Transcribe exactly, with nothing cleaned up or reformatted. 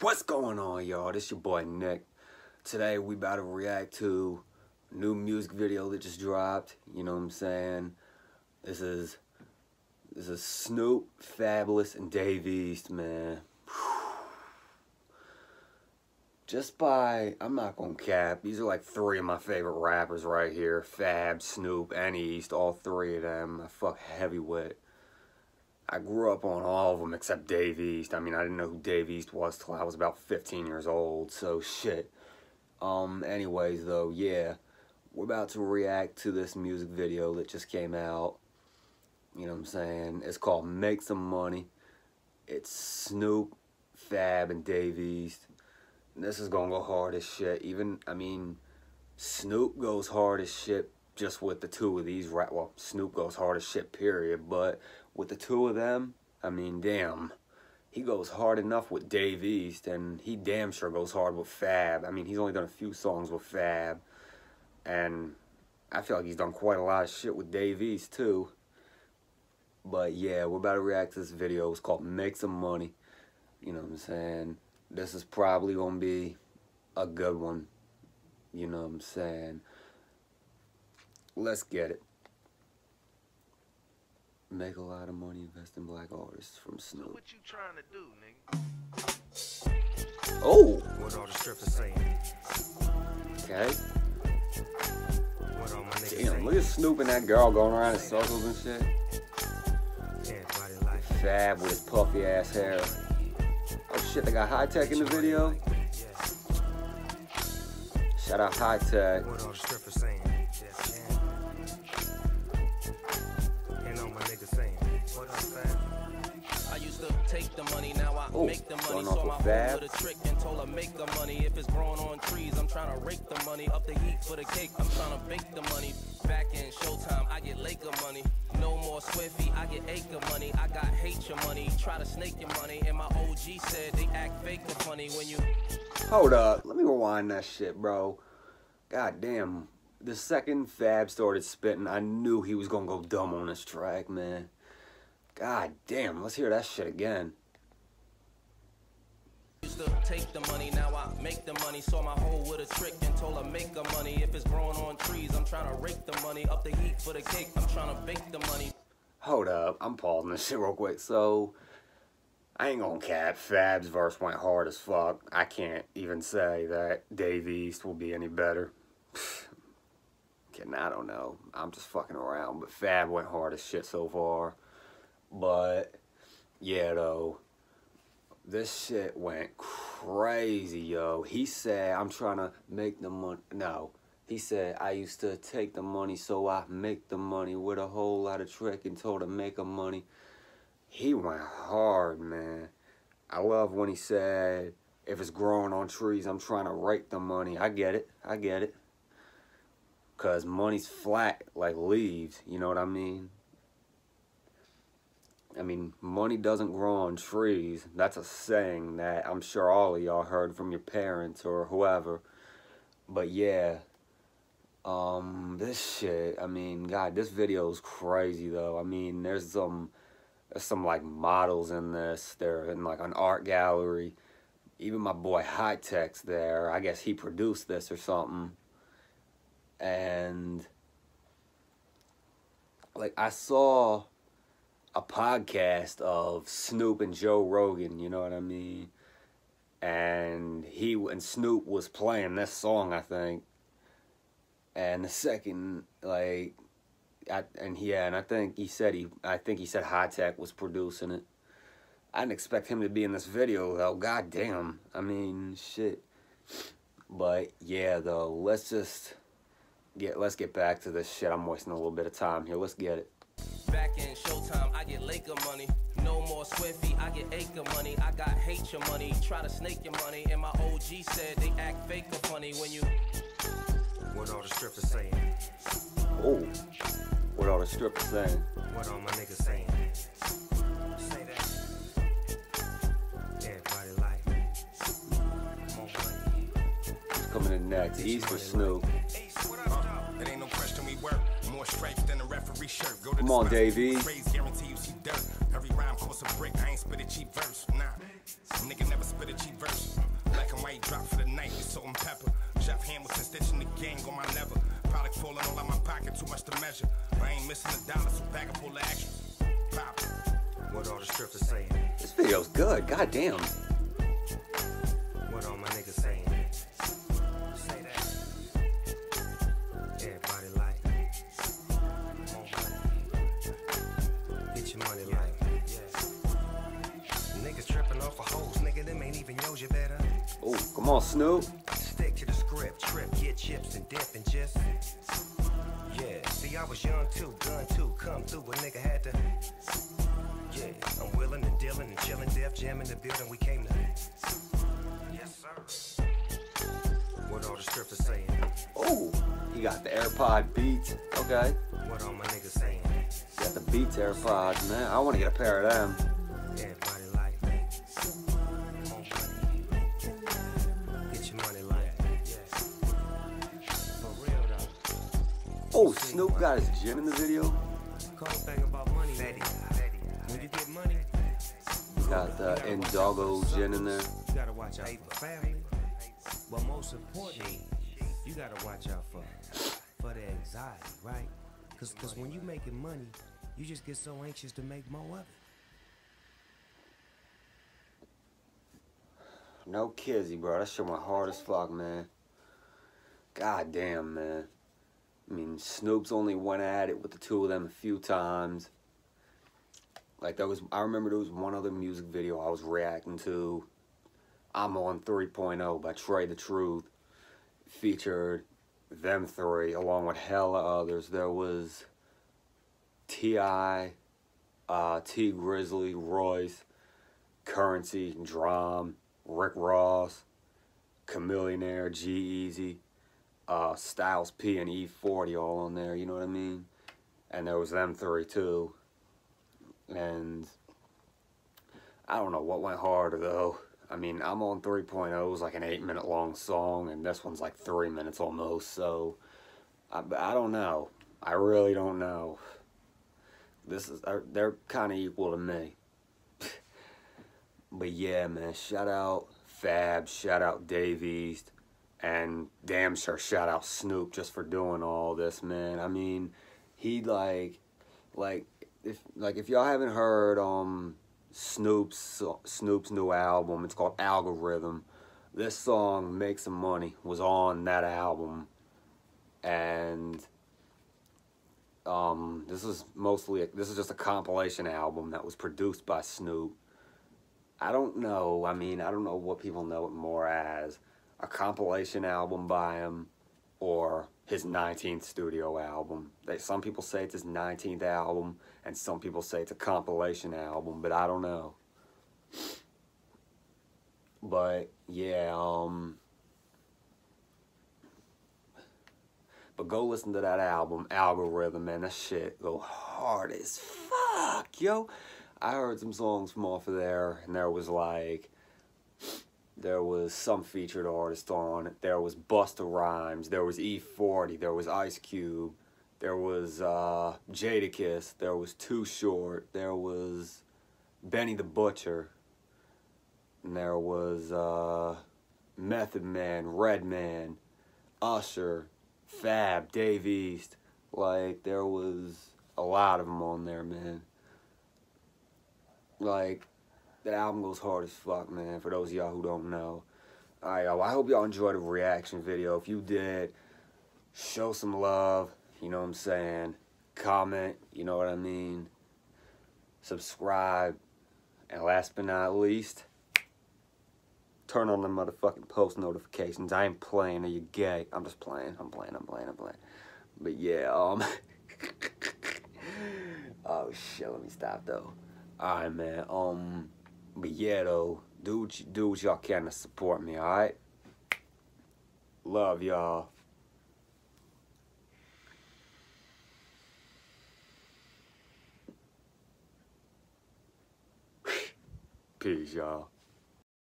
What's going on, y'all? This your boy Nick. Today we about to react to a new music video that just dropped. You know what I'm saying? This is this is Snoop, Fabolous, and Dave East, man. Just by, I'm not gonna cap, these are like three of my favorite rappers right here. Fab, Snoop, and East, all three of them. I fuck heavy with. I grew up on all of them except Dave East. I mean, I didn't know who Dave East was till I was about fifteen years old, so shit. Um, anyways, though, yeah. We're about to react to this music video that just came out. You know what I'm saying? It's called Make Some Money. It's Snoop, Fab, and Dave East. And this is gonna go hard as shit. Even, I mean, Snoop goes hard as shit just with the two of these rap. Well, Snoop goes hard as shit, period. But with the two of them, I mean, damn. He goes hard enough with Dave East, and he damn sure goes hard with Fab. I mean, he's only done a few songs with Fab. And I feel like he's done quite a lot of shit with Dave East, too. But yeah, we're about to react to this video. It's called Make Some Money. You know what I'm saying? This is probably gonna be a good one. You know what I'm saying? Let's get it. Make a lot of money, invest in black artists from Snoop. So what you trying to do, nigga? Oh! What all the strippers saying? Okay. What all my niggas Damn, saying? look at Snoop and that girl going around in circles and shit. Everybody like Fab with his puffy ass hair. Oh shit, they got High Tech in the video? Shout out High Tech. What all the strippers saying? And all my niggas saying. What up, Fab? I used to take the money, now I Ooh, make the money. going off So with my Fab. whole little trick and told her make the money. If it's growing on trees, I'm trying to rake the money. Up the heat for the cake, I'm trying to bake the money. Back in Showtime, I get Laker money. No more Swiffy, I get acre money. I got hate your money, try to snake your money. And my O G said they act fake or funny when you... Hold up, let me rewind that shit, bro. God damn. The second Fab started spitting, I knew he was gonna go dumb on this track, man. God damn, let's hear that shit again. Used to take the money, now I make the money. Saw my hoe with a trick and told her make the money. If it's growing on trees, I'm trying to rake the money. Up the heat for the cake, I'm trying to bake the money. Hold up, I'm pausing this shit real quick. So, I ain't gonna cap, Fab's verse went hard as fuck. I can't even say that Dave East will be any better. Kidding, I don't know. I'm just fucking around. But Fab went hard as shit so far. But, yeah, though. This shit went crazy, yo. He said, I'm trying to make the money. No. He said, I used to take the money, so I make the money with a whole lot of trick and told her make a money. He went hard, man. I love when he said, if it's growing on trees, I'm trying to rake the money. I get it. I get it. Because money's flat like leaves. You know what I mean? I mean, money doesn't grow on trees. That's a saying that I'm sure all of y'all heard from your parents or whoever. But yeah, um, this shit, I mean, God, this video is crazy though. I mean, there's some, there's some like models in this. They're in like an art gallery. Even my boy High Tech's there. I guess he produced this or something. And like I saw a podcast of Snoop and Joe Rogan, you know what I mean? And he and Snoop was playing this song, I think. And the second, like, I, and yeah, and I think he said he, I think he said High Tech was producing it. I didn't expect him to be in this video though. God damn, I mean, shit. But yeah, though, let's just get, let's get back to this shit. I'm wasting a little bit of time here. Let's get it. Back in Showtime, I get Laker money. No more Swiffy, I get acre money. I got hate your money, try to snake your money. And my O G said they act fake or funny when you... What all the strippers saying? Oh, what all the strippers saying? What all my niggas saying? Say that. Everybody like me. More money. Who's coming in next? East or Snoop? It ain't no question we work. More stripes than a referee shirt. Go to Come the on, spot, Davey. phrase, guarantee you see dirt. Every rhyme costs a brick. I ain't spit a cheap verse. Nah. Nigga never spit a cheap verse. might drop for the night with salt and pepper. Jeff Hamilton stitching the gang on my lever. Product falling all out my pocket, too much to measure. I ain't missing a dollar, so bag up all the extras. Pop. What all the strips are saying? This video's good. God damn. What all my niggas saying? Say that. Everybody like. Get your money like. Niggas tripping off of hoes, nigga, them ain't even yours, you better. Oh, come on, Snoop. Stick to the script, trip, get chips and dip and just. Yeah, see, I was young too, gun too, come through, a nigga had to. Yeah, I'm willing and dealing and chilling, Def Jam in the building, we came to. Yes, sir. What all the strips are saying? Oh, he got the AirPod Beats. Okay. What all my niggas saying? Got the Beats AirPods, man. I want to get a pair of them. Everybody like. Get your money like. For real though. Oh, Snoop got his gin in the video. Cold thing about money, Betty. When you get money, Got the Indoggo gin in there. you gotta watch out for family. But most importantly, you gotta watch out for for the anxiety, right? Cause, Cause when you making money, you just get so anxious to make more of it. No kizzy, bro. That shit went hard as fuck, man. God damn, man. I mean, Snoop's only went at it with the two of them a few times. Like, there was, I remember there was one other music video I was reacting to. I'm on three point oh by Trey the Truth. Featured them three, along with hella others. There was T I, uh, T Grizzly, Royce, Currency, Drum, Rick Ross, Chamillionaire, G-Eazy, uh, Styles P and E forty all on there, you know what I mean? And there was them three too. And I don't know what went harder though. I mean, I'm on three point oh is like an eight minute long song, and this one's like three minutes almost, so I, I don't know. I really don't know. This is, they're kind of equal to me. But yeah, man, shout out Fab, shout out Dave East, and damn sure shout out Snoop just for doing all this, man. I mean, he like, like if like if y'all haven't heard um Snoop's Snoop's new album, it's called Algorithm. This song, Make Some Money, was on that album, and um this is mostly this is just a compilation album that was produced by Snoop. I don't know. I mean, I don't know what people know it more as, a compilation album by him or his nineteenth studio album. They, some people say it's his nineteenth album, and some people say it's a compilation album, but I don't know. But yeah, um, but go listen to that album, Algorithm, man. That shit go hard as fuck, yo. I heard some songs from off of there, and there was like, there was some featured artist on it. There was Busta Rhymes, there was E forty, there was Ice Cube, there was uh, Jadakiss, there was Too Short, there was Benny the Butcher, and there was uh, Method Man, Redman, Usher, Fab, Dave East. Like, there was a lot of them on there, man. Like, that album goes hard as fuck, man, for those of y'all who don't know. Alright, y'all, I hope y'all enjoyed the reaction video. If you did, show some love, you know what I'm saying? Comment, you know what I mean? Subscribe. And last but not least, turn on the motherfucking post notifications. I ain't playing, are you gay? I'm just playing, I'm playing, I'm playing, I'm playing. But yeah, um... oh shit, let me stop though. Alright, man, um... but yeah, though, do what, you, do what y'all can to support me, alright? Love y'all. Peace, y'all.